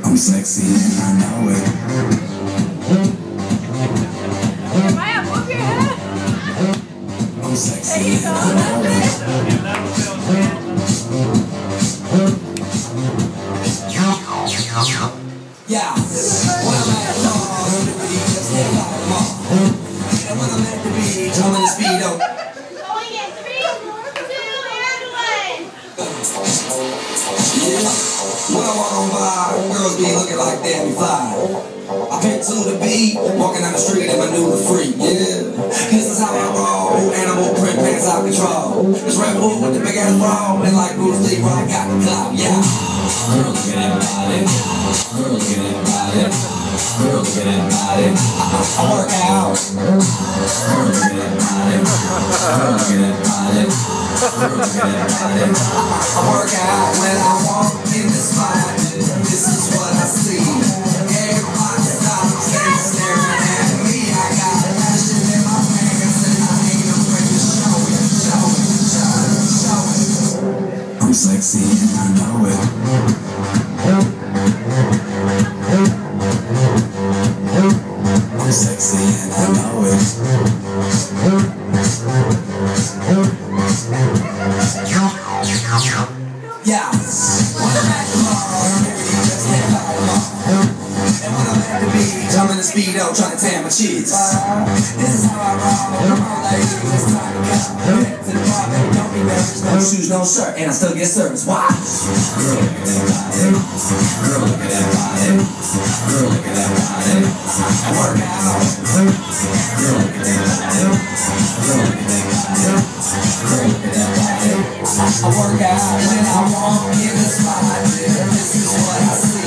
I'm sexy and I know it. Maya, move your head. I'm sexy There you and go. I know it. Yeah, when I'm at the mall, everybody just hit by the mall. And when I'm at the beach, I'm in the speedo. Going in 3, 2, and 1. Yeah, when I walk on by, girls be looking like Debbie Fly. I pick to the beat, walking down the street and my new freak, yeah. This is how I roll, animal print pants out control. It's Red Bull with the big ass bra, and like Bruce Lee, I got the clout, yeah. Girl, look at that body. Girl, look at that body. Girl, look at that body. I work out. Girl, look at that body. Girl, look at that body. Girl, look at that body. I work out when I walk in the spot. This is what I see. Everybody stops and staring at me. I got passion in my pants and I ain't afraid to show it, show it, show it, show it. I'm sexy and I know it. I'm sexy and I know it. Yeah, when I'm at the mall, everybody just hit by the mall. And when I'm at the beach, I'm in the speedo trying to tan my cheeks. This is how I roll. Come on, ladies, it's time to go. Head to the bar, baby, don't be nervous. No shoes, no shirt, and I still get service. Why? Girl, look at that body. Girl, look at that body. Girl, look at that body. I work out. Girl, look at that body. Girl, look at that body. Girl, look at that body. I work out when I walk in the spot. This is what I see.